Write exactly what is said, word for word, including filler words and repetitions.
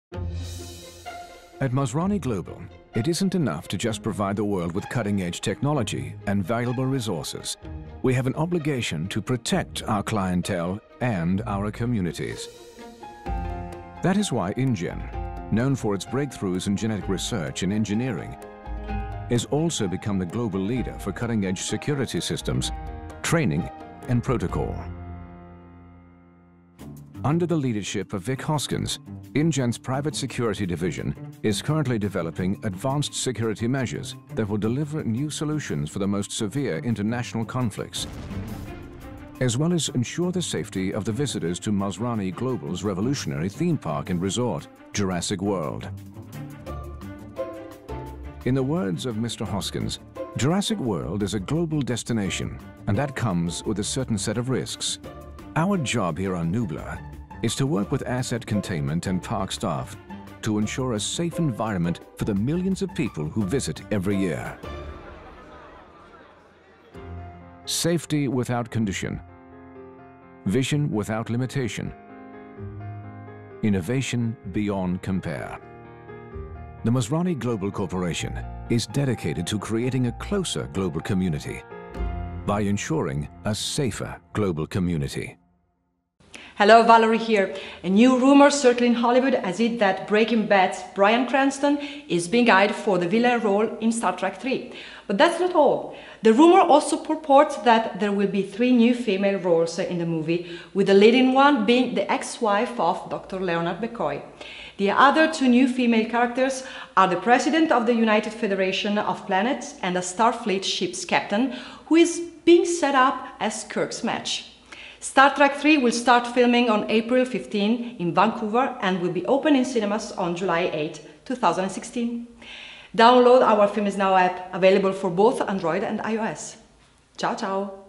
At Masrani Global, it isn't enough to just provide the world with cutting-edge technology and valuable resources. We have an obligation to protect our clientele and our communities. That is why InGen, known for its breakthroughs in genetic research and engineering, has also become the global leader for cutting-edge security systems, training, and protocol. Under the leadership of Vic Hoskins, InGen's private security division is currently developing advanced security measures that will deliver new solutions for the most severe international conflicts, as well as ensure the safety of the visitors to Masrani Global's revolutionary theme park and resort, Jurassic World. In the words of Mister Hoskins, Jurassic World is a global destination, and that comes with a certain set of risks. Our job here on Nublar is to work with asset containment and park staff to ensure a safe environment for the millions of people who visit every year. Safety without condition. Vision without limitation. Innovation beyond compare. The Masrani Global Corporation is dedicated to creating a closer global community by ensuring a safer global community. Hello, Valerie here. A new rumor circling Hollywood has it that Breaking Bad's Bryan Cranston is being eyed for the villain role in Star Trek three. But that's not all. The rumor also purports that there will be three new female roles in the movie, with the leading one being the ex-wife of Doctor Leonard McCoy. The other two new female characters are the president of the United Federation of Planets and a Starfleet ship's captain, who is being set up as Kirk's match. Star Trek three will start filming on April fifteenth in Vancouver and will be open in cinemas on July eighth, two thousand sixteen. Download our FilmIsNow app, available for both Android and iOS. Ciao, ciao!